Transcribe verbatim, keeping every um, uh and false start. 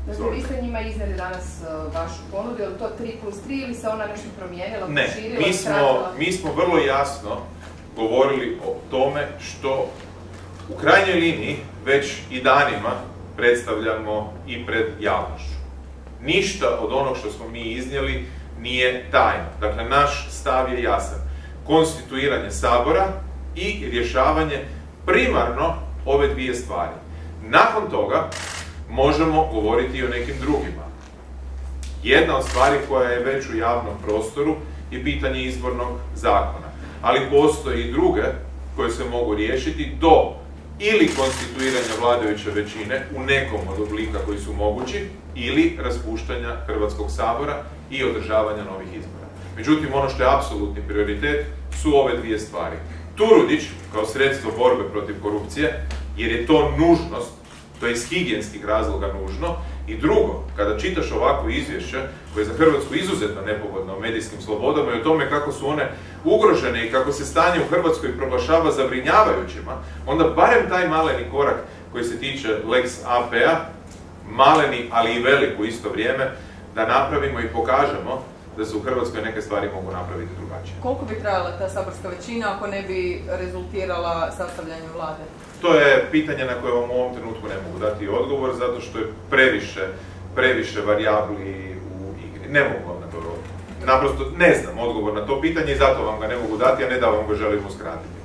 Dakle, vi ste njima iznijeli danas vašu ponudu, je li to tri plus tri ili se ona nešto promijenila, ne, proširila, mi smo, skratila? mi smo vrlo jasno govorili o tome što u krajnjoj liniji već i danima predstavljamo i pred javnošću. Ništa od onog što smo mi iznijeli nije tajno. Dakle, naš stav je jasan. Konstituiranje Sabora i rješavanje primarno ove dvije stvari. Nakon toga možemo govoriti i o nekim drugima. Jedna od stvari koja je već u javnom prostoru je pitanje izbornog zakona. Ali postoje i druge koje se mogu riješiti do ili konstituiranja vladajuće većine u nekom od oblika koji su mogući ili raspuštanja Hrvatskog sabora i održavanja novih izbora. Međutim, ono što je apsolutni prioritet su ove dvije stvari. Turudić kao sredstvo borbe protiv korupcije, jer je to nužnost, to je iz higijenskih razloga nužno, i drugo, kada čitaš ovakvo izvješće koje je za Hrvatsku izuzetno nepogodno o medijskim slobodama i o tome kako su one ugrožene i kako se stanje u Hrvatskoj proglašava zabrinjavajućima, onda barem taj maleni korak koji se tiče Lex A P-a, maleni ali i velik u isto vrijeme, da napravimo i pokažemo da se u Hrvatskoj neke stvari mogu napraviti drugačije. Koliko bi trajala ta saborska većina ako ne bi rezultirala sastavljanjem vlade? To je pitanje na koje vam u ovom trenutku ne mogu dati odgovor, zato što je previše, previše varijabli u igri. Ne mogu vam na to odgovor. Naprosto ne znam odgovor na to pitanje i zato vam ga ne mogu dati, a ne da vam ga želim uskratiti.